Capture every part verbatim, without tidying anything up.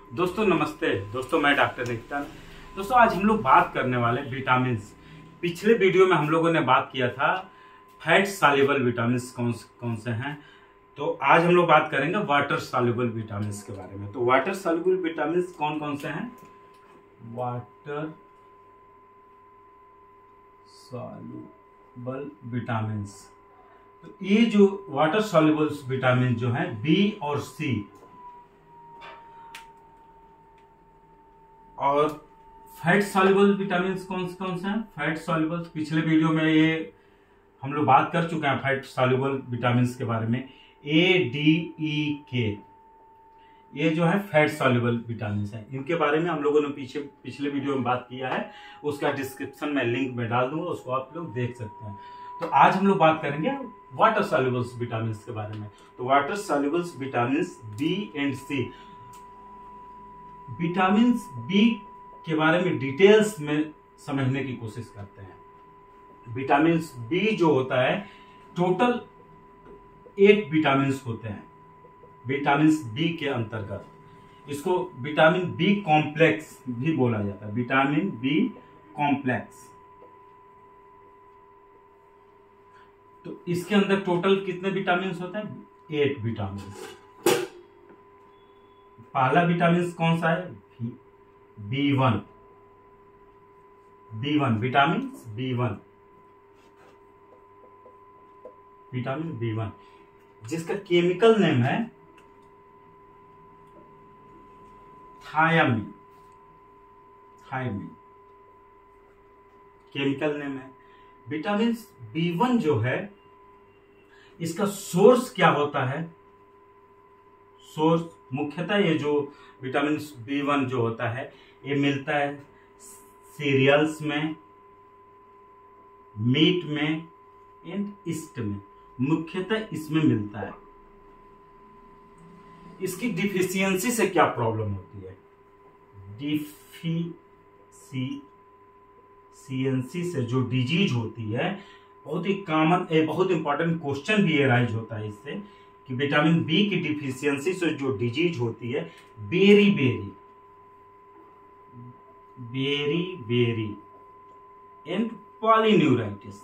दोस्तों नमस्ते। दोस्तों मैं डॉक्टर निकिता। दोस्तों आज हम लोग बात करने वाले विटामिन। पिछले वीडियो में हम लोगों ने बात किया था फैट सॉल्युबल विटामिन कौन कौन से हैं। तो आज हम लोग बात करेंगे वाटर सॉल्युबल विटामिन के बारे में। तो वाटर सॉल्युबल विटामिन कौन कौन से हैं? वाटर सॉल्युबल विटामिन, तो ये जो वाटर सॉल्युबल विटामिन जो है बी और सी और फैट सॉल्युबल विटामिन कौन से कौन से हैं? फैट सॉल्युबल पिछले वीडियो में ये हम लोग बात कर चुके हैं फैट सॉल्युबल विटामिन के बारे में। ए डी ई के ये जो है फैट सॉल्युबल विटामिन है, इनके बारे में हम लोगों ने पीछे पिछले वीडियो में बात किया है। उसका डिस्क्रिप्शन में लिंक में डाल दूंगा, उसको आप लोग देख सकते हैं। तो आज हम लोग बात करेंगे वाटर सॉल्युबल विटामिन के बारे में। तो water soluble vitamin B and C. Vitamin B के बारे में डिटेल्स में समझने की कोशिश करते हैं। विटामिन बी जो होता है टोटल एट विटामिन होते हैं विटामिन बी के अंतर्गत। इसको विटामिन बी कॉम्प्लेक्स भी बोला जाता है, विटामिन बी कॉम्प्लेक्स। तो इसके अंदर टोटल कितने विटामिन होते हैं? Eight vitamin. पहला विटामिन कौन सा है? B one. B one vitamin B one vitamin B one जिसका केमिकल नेम है थायामीन। थायामीन केमिकल नेम है। विटामिन बी वन जो है इसका सोर्स क्या होता है? सोर्स मुख्यतः ये जो विटामिन बी वन जो होता है ये मिलता है सीरियल्स में, मीट में एंड ईस्ट में। मुख्यतः इसमें मिलता है। इसकी डिफिशियंसी से क्या प्रॉब्लम होती है? डिफिशियंसी से जो डिजीज होती है, बहुत ही कॉमन बहुत इंपॉर्टेंट क्वेश्चन भी राइज होता है इससे कि विटामिन बी की डिफिशियंसी से जो डिजीज होती है berry berry berry berry and polyneuritis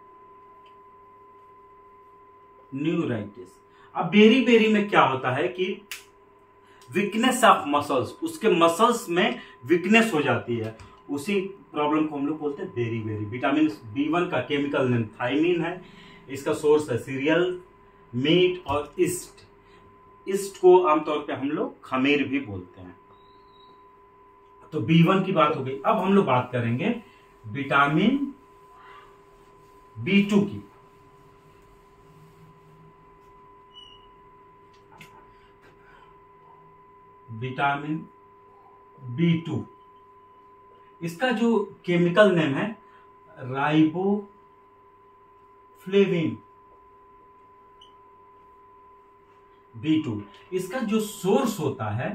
neuritis. अब बेरी बेरी में क्या होता है कि वीकनेस ऑफ मसल्स, उसके मसल्स में वीकनेस हो जाती है। उसी प्रॉब्लम को हम लोग बोलते हैं beriberi. Vitamin B one का केमिकल नेम थायमीन है। इसका सोर्स है सीरियल, मीट और ईस्ट। ईस्ट को आमतौर पे हम लोग खमीर भी बोलते हैं। तो बी वन की बात हो गई। अब हम लोग बात करेंगे विटामिन बी टू की। विटामिन बी टू इसका जो केमिकल नेम है राइबोफ्लेविन। बी टू इसका जो सोर्स होता है,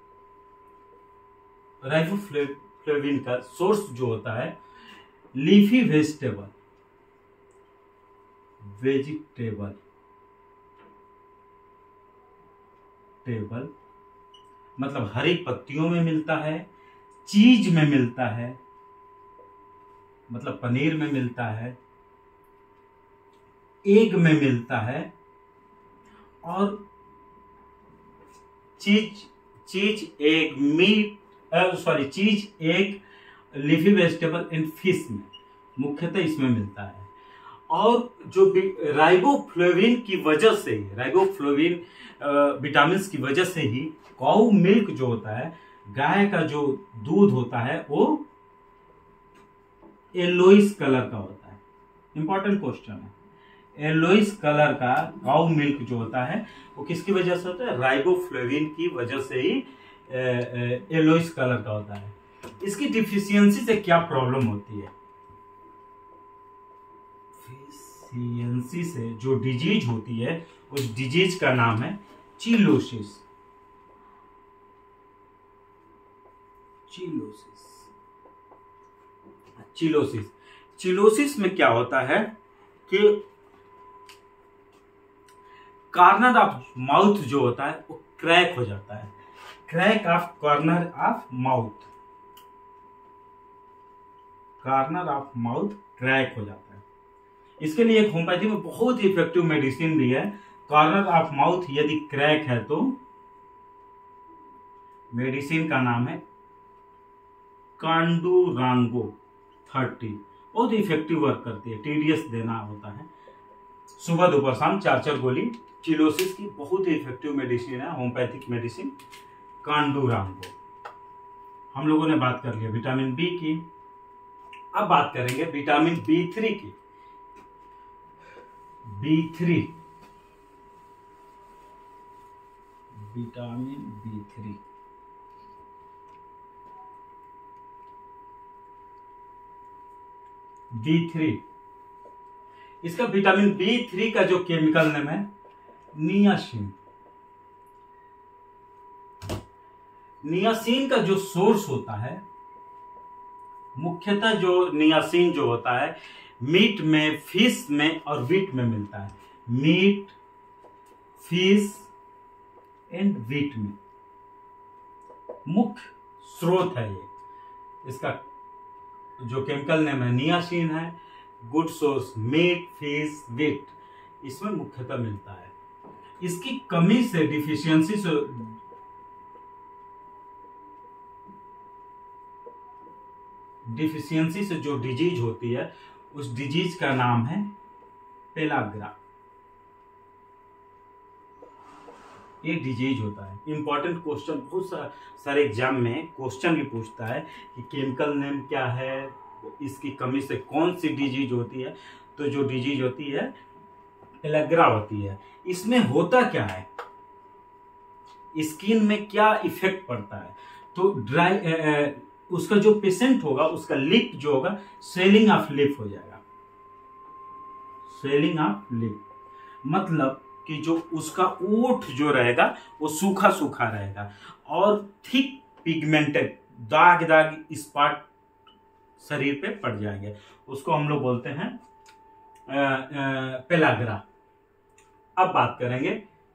राइबोफ्लेविन का सोर्स जो होता है लीफी वेजिटेबल वेजिटेबल टेबल मतलब हरी पत्तियों में मिलता है, चीज में मिलता है मतलब पनीर में मिलता है, एग में मिलता है और cheese cheese egg meat sorry cheese egg leafy vegetable and fish में मुख्यतः इसमें मिलता है। और जो राइबोफ्लेविन की वजह से ही राइबोफ्लेविन विटामिन की वजह से ही काऊ मिल्क जो होता है, गाय का जो दूध होता है वो येलोइश कलर का होता है। इंपॉर्टेंट क्वेश्चन है। येलोइश कलर का काऊ मिल्क जो होता है वो किसकी वजह से होता है? राइबोफ्लेविन की वजह से ही येलोइश कलर का होता है। इसकी डिफिशियंसी से क्या प्रॉब्लम होती है? डिफिशियंसी से जो डिजीज होती है उस डिजीज का नाम है चिलोसिस। चिलोसिस चिलोसिस चिलोसिस में क्या होता है कि कॉर्नर ऑफ माउथ जो होता है वो क्रैक हो जाता है। Crack of corner of mouth, corner of mouth crack हो जाता है। इसके लिए एक होम्योपैथी में बहुत ही इफेक्टिव मेडिसिन भी है। कॉर्नर ऑफ माउथ यदि क्रैक है तो मेडिसिन का नाम है कांडुरांगो थर्टी, बहुत ही इफेक्टिव वर्क करती है। टीडीएस देना होता है, सुबह दोपहर शाम चार चार गोली। चिलोसिस की बहुत ही इफेक्टिव मेडिसिन है, होम्योपैथिक मेडिसिन कांडुरांगो। हम लोगों ने बात कर लिया विटामिन बी की, अब बात करेंगे विटामिन बी थ्री की। B three, vitamin B three B three इसका विटामिन बी थ्री का जो केमिकल नेम है नियासिन। नियासिन का जो सोर्स होता है, मुख्यतः जो नियासिन जो होता है मीट में, फिश में और व्हीट में मिलता है। मीट, फिश एंड व्हीट में मुख्य स्रोत है ये। इसका जो केमिकल नेम है नियासिन है। Good source meat, fish, wheat, इसमें मुख्यतः मिलता है। इसकी कमी से, डिफिशियंसी से डिफिशियंसी से जो डिजीज होती है उस डिजीज का नाम है पेलाग्रा। ये डिजीज होता है। इंपॉर्टेंट क्वेश्चन, बहुत सा, सारे एग्जाम में क्वेश्चन भी पूछता है कि केमिकल नेम क्या है, इसकी कमी से कौन सी डिजीज होती है। तो जो डिजीज होती है पेलाग्रा होती है। इसमें होता क्या है, स्किन में क्या इफेक्ट पड़ता है, तो ड्राई ए, ए, उसका जो पेशेंट होगा उसका लिप जो होगा स्वेलिंग ऑफ लिप हो जाएगा। स्वेलिंग ऑफ लिप मतलब कि जो उसका ओठ जो रहेगा वो सूखा सूखा रहेगा और थिक पिगमेंटेड दाग दाग स्पॉट शरीर पे पड़ जाएंगे। उसको हम लोग बोलते हैं पेलाग्रा। अब बात करेंगे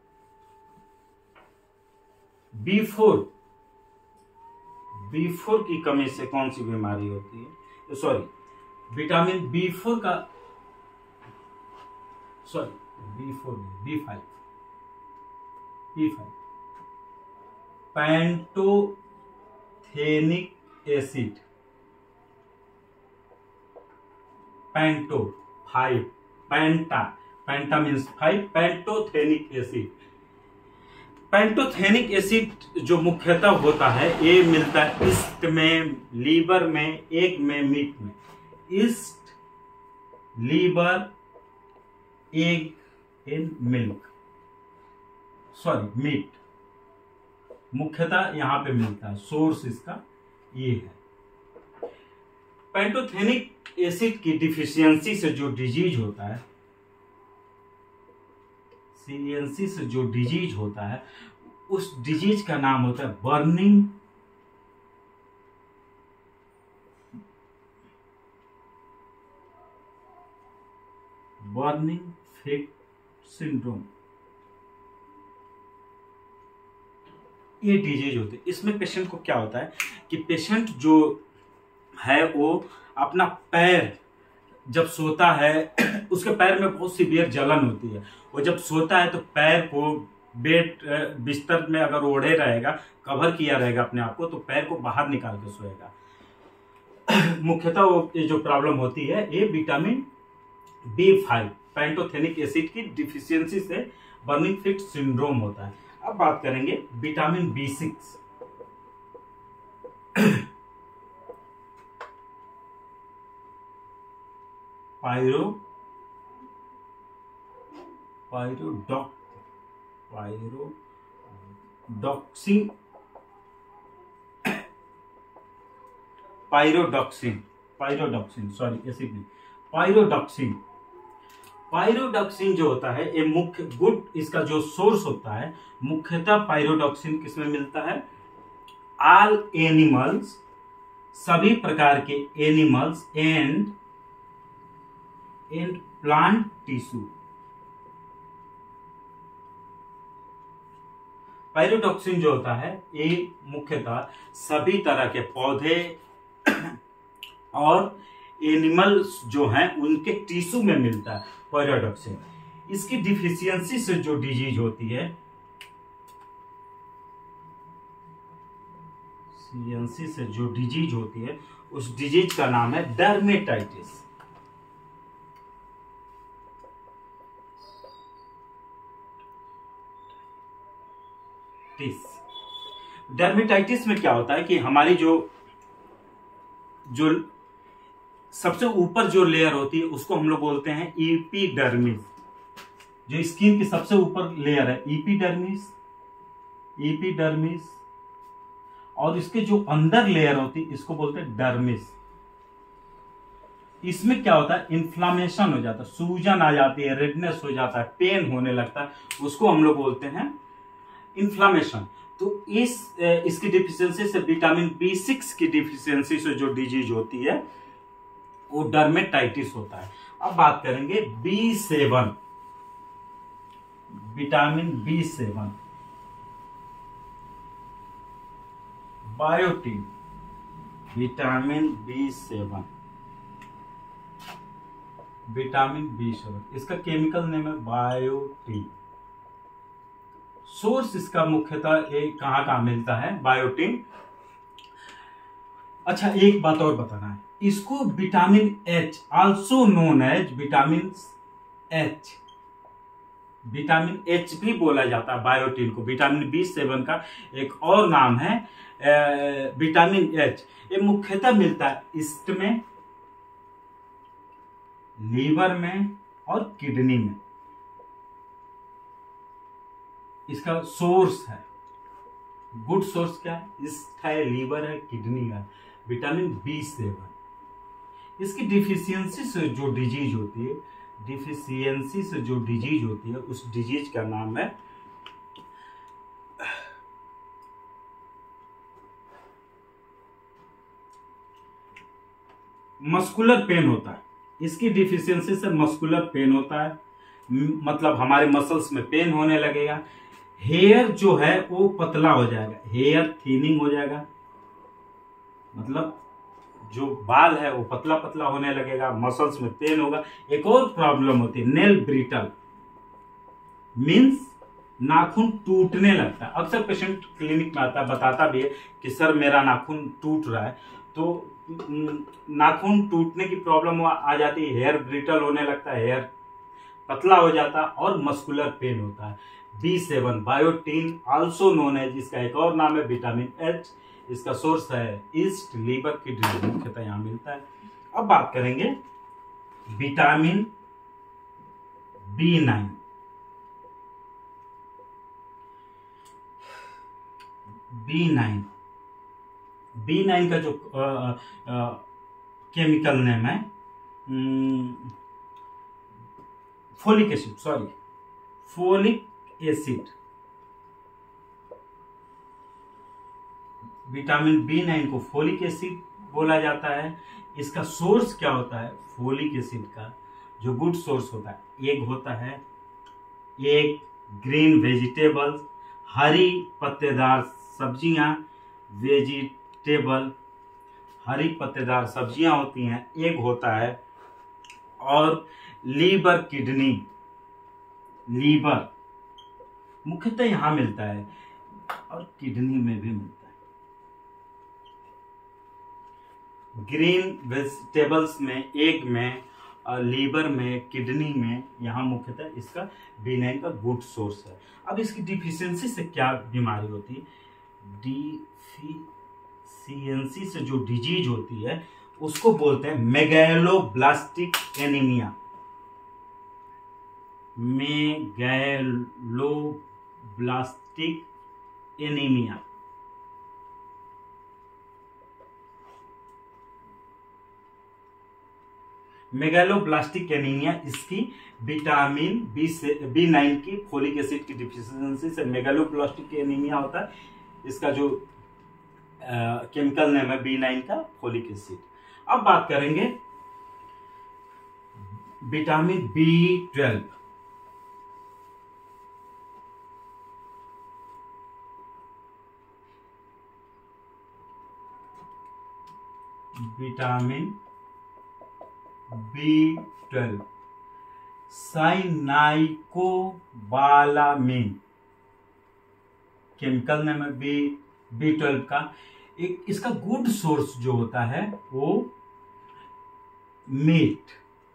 बी फोर। बी फोर की कमी से कौन सी बीमारी होती है, सॉरी विटामिन बी फोर का, sorry B four B five B five pantothenic acid. Panto five, penta, penta means five, pantothenic acid. Pantothenic acid जो मुख्यतः होता है ये मिलता है ईस्ट में, लीवर में, एग में, मीट में। Yeast, liver, egg and milk, sorry meat, मुख्यतः यहां पे मिलता है। सोर्स इसका ये है। पैंटोथेनिक एसिड की डिफिशियंसी से जो डिजीज होता है, सीएनसी से जो डिजीज होता है उस डिजीज का नाम होता है बर्निंग बर्निंग फीट सिंड्रोम। ये डिजीज होती है। इसमें पेशेंट को क्या होता है कि पेशेंट जो है वो अपना पैर जब सोता है उसके पैर में बहुत सीवियर जलन होती है। वो जब सोता है तो पैर को बेड बिस्तर में अगर ओढ़े रहेगा, कवर किया रहेगा अपने आप को, तो पैर को बाहर निकाल के सोएगा। मुख्यतः वो ये जो प्रॉब्लम होती है ये vitamin B five pantothenic acid की डिफिशियंसी से बर्निंग फीट सिंड्रोम होता है। अब बात करेंगे vitamin B six. Pyro pyridox pyridoxine pyridoxine pyridoxine sorry acid नहीं, पायरोडॉक्सिन। पायरोडॉक्सिन जो होता है ये मुख्य गुड, इसका जो सोर्स होता है मुख्यतः पायरोडॉक्सिन किसमें मिलता है? ऑल एनिमल्स, सभी प्रकार के animals and and plant tissue, pyridoxine जो होता है ये मुख्यतः सभी तरह के पौधे और एनिमल्स जो हैं उनके टिश्यू में मिलता है पायरोटॉक्सिन। इसकी डिफिशियंसी से जो डिजीज होती है, डिफिशियंसी से जो डिजीज होती है उस डिजीज का नाम है डर्मेटाइटिस। डर्मेटाइटिस में क्या होता है कि हमारी जो जो सबसे ऊपर जो लेयर होती है उसको हम लोग बोलते हैं एपिडर्मिस। जो स्किन की सबसे ऊपर लेयर है एपिडर्मिस, एपिडर्मिस, और इसके जो अंदर लेयर होती है इसको बोलते हैं डर्मिस। इसमें क्या होता है, इन्फ्लामेशन हो जाता है, सूजन आ जाती है, रेडनेस हो जाता है, पेन होने लगता है, उसको हम लोग बोलते हैं इन्फ्लामेशन। तो इस इसकी डिफिशियंसी से, विटामिन बी सिक्स की डिफिशियंसी से जो डिजीज होती है वो डर्मेटाइटिस होता है। अब बात करेंगे B seven, vitamin B seven, biotin, vitamin B seven, vitamin B seven, इसका केमिकल नेम है बायोटिन। सोर्स इसका मुख्यतः एक कहां कहां मिलता है, बायोटिन। अच्छा, एक बात और बताना है, इसको vitamin H, also known as vitamin H, vitamin H भी बोला जाता है बायोटिन को। विटामिन बी सेवन का एक और नाम है विटामिन एच। ये मुख्यतः मिलता है ईस्ट में, लीवर में और किडनी में। इसका सोर्स है, गुड सोर्स क्या है, ईस्ट है, लीवर है, किडनी है, विटामिन बी सेवन। इसकी डिफिशियंसी से जो डिजीज होती है, डिफिशियंसी से जो डिजीज होती है उस डिजीज का नाम है मस्कुलर पेन होता है। इसकी डिफिशियंसी से मस्कुलर पेन होता है, मतलब हमारे मसल्स में पेन होने लगेगा। हेयर जो है वो पतला हो जाएगा, हेयर थिनिंग हो जाएगा, मतलब जो बाल है वो पतला पतला होने लगेगा, मसल्स में पेन होगा। एक और प्रॉब्लम होती है नेल ब्रिटल, मीन्स नाखून टूटने लगता है। अक्सर पेशेंट क्लिनिक में आता है, बताता भी है कि सर मेरा नाखून टूट रहा है। तो नाखून टूटने की प्रॉब्लम आ जाती है, हेयर ब्रिटल होने लगता है, हेयर पतला हो जाता है और मस्कुलर पेन होता है। B seven, biotin, also known है, जिसका एक और नाम है विटामिन एच। इसका सोर्स है ईस्ट, लीवर, किडनी, मुख्यतः यहां मिलता है। अब बात करेंगे vitamin B nine. B nine, B nine का जो आ, आ, केमिकल नेम है folic acid, sorry folic acid. Vitamin B nine को फोलिक एसिड बोला जाता है। इसका सोर्स क्या होता है, फोलिक एसिड का जो गुड सोर्स होता है, एग होता है, एग, ग्रीन वेजिटेबल्स, हरी पत्तेदार सब्जियां, वेजिटेबल, हरी पत्तेदार सब्जियां होती हैं, एग होता है, और लीवर, किडनी, लीवर मुख्यतः यहां मिलता है और किडनी में भी मिलता है। ग्रीन वेजिटेबल्स में, एग में, लीवर में, किडनी में, यहां मुख्यतः इसका बी नाइन का गुड सोर्स है। अब इसकी डिफिशियंसी से क्या बीमारी होती है, डिफिशियंसी से जो डिजीज होती है उसको बोलते हैं megaloblastic anaemia. Megaloblastic anaemia. Megaloblastic anaemia इसकी विटामिन बी से बी नाइन की फोलिक एसिड की डिफिशियंसी से मेगैलोब्लास्टिक एनीमिया होता है। इसका जो केमिकल नेम है बी नाइन का फोलिक एसिड। अब बात करेंगे vitamin B twelve. Vitamin B twelve, cyanocobalamin, chemical name है बी बी ट्वेल्व का। एक इसका गुड सोर्स जो होता है वो मीट,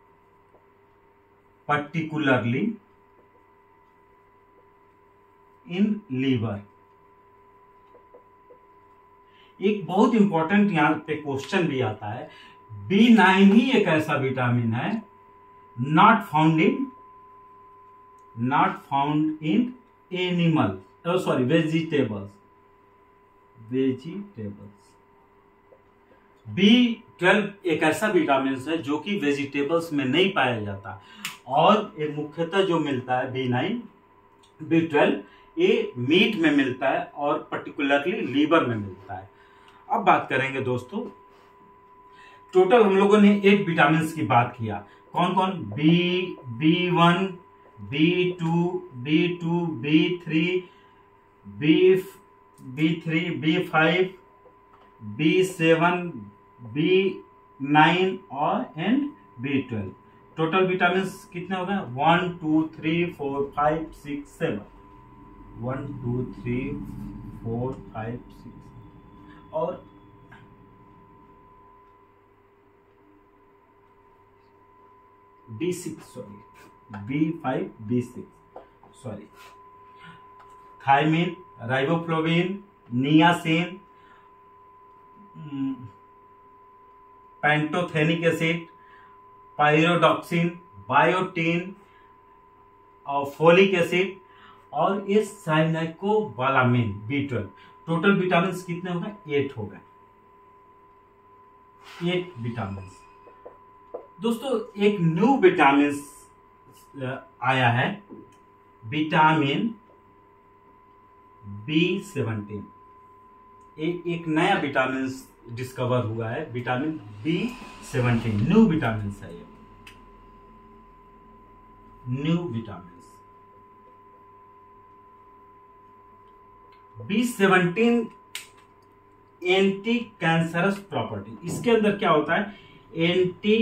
पर्टिकुलरली इन लीवर। एक बहुत इंपॉर्टेंट यहां पे क्वेश्चन भी आता है, बी नाइन ही एक ऐसा विटामिन है not found in not found in animal sorry vegetables vegetables B twelve एक ऐसा विटामिन है जो कि वेजिटेबल्स में नहीं पाया जाता, और एक मुख्यतः जो मिलता है बी नाइन बी ट्वेल्व ये मीट में मिलता है और पर्टिकुलरली लीवर में मिलता है। अब बात करेंगे दोस्तों, टोटल हम लोगों ने एट विटामिन की बात किया। कौन कौन? B B one, B two, B two, B three, B B three, B five, B seven, B nine और and B twelve. Total vitamin कितने हो गए? One two three four five six seven, one two three four five six और B six sorry B five B six sorry thiamine, riboflavin, niacin, pantothenic acid, pyridoxine, biotin और folic acid और ये cyanocobalamin B twelve. Total vitamin कितने हो गए? Eight हो गए, eight vitamin. दोस्तों एक न्यू विटामिन आया है, विटामिन बी सेवनटीन। एक नया विटामिन डिस्कवर हुआ है, vitamin B seventeen, new vitamin है ये, new vitamin B seventeen anti cancerous property. इसके अंदर क्या होता है? Anti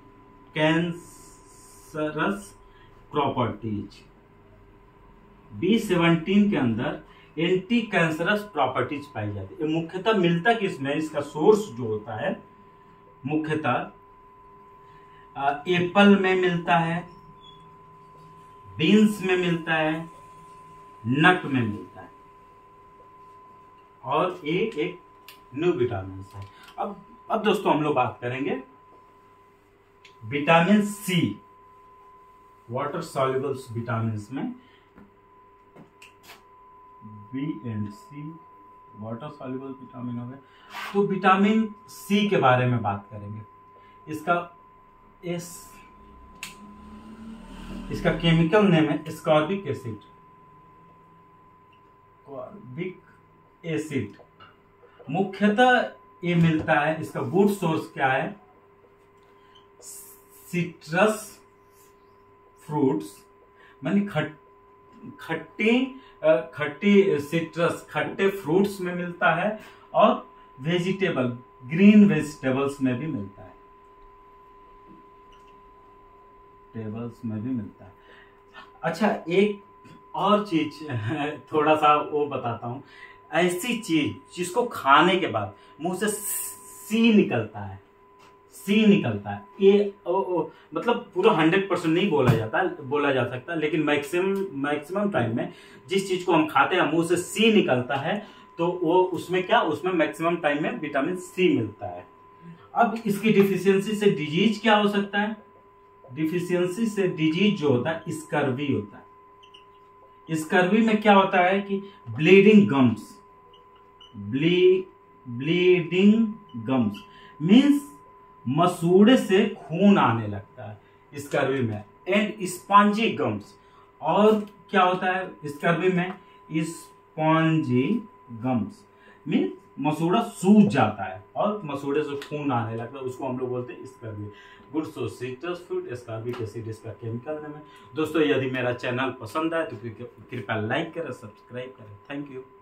cancerous properties. B seventeen के अंदर एंटी कैंसरस प्रॉपर्टीज पाई जाती है। मुख्यतः मिलता किसमें? इसका सोर्स जो होता है मुख्यतः एप्पल में मिलता है, बीन्स में मिलता है, नट में मिलता है, और ये एक न्यू विटामिन है। अब अब दोस्तों हम लोग बात करेंगे vitamin C, water soluble vitamin में B and C water soluble vitamin हो गए। तो विटामिन सी के बारे में बात करेंगे। इसका इस इसका केमिकल नेम है स्कॉर्बिक एसिड, स्कॉर्बिक एसिड। मुख्यतः ये मिलता है, इसका गुड सोर्स क्या है? सिट्रस फ्रूट्स, मानी खट खट्टी खट्टी सिट्रस खट्टे फ्रूट्स में मिलता है, और वेजिटेबल ग्रीन वेजिटेबल्स में भी मिलता है, टेबल्स में भी मिलता है। अच्छा एक और चीज थोड़ा सा वो बताता हूं, ऐसी चीज जिसको खाने के बाद मुंह से सी निकलता है, सी निकलता है, ये ओ, ओ, मतलब पूरा हंड्रेड परसेंट नहीं बोला जाता बोला जा सकता, लेकिन मैक्सिमम मैक्सिमम टाइम में जिस चीज को हम खाते हैं मुंह से सी निकलता है, तो वो उसमें क्या उसमें मैक्सिमम टाइम में विटामिन सी मिलता है। अब इसकी डिफिशियंसी से डिजीज क्या हो सकता है? डिफिशियंसी से डिजीज जो होता है स्कर्वी होता है। स्कर्वी में क्या होता है कि ब्लीडिंग गम्स, ब्ली ब्लीडिंग गम्स मीन्स मसूड़े से खून आने लगता है स्कर्वी में, एंड स्पॉन्जी गम्स। और क्या होता है स्कर्वी में? स्पॉन्जी गम्स मीन्स मसूड़ा सूज जाता है और मसूड़े से खून आने लगता है, उसको हम लोग बोलते हैं scurvy. Good so citrus fruit ascorbic acid इसका केमिकल नेम है। दोस्तों यदि मेरा चैनल पसंद आए तो कृपया लाइक करें, सब्सक्राइब करें। Thank you.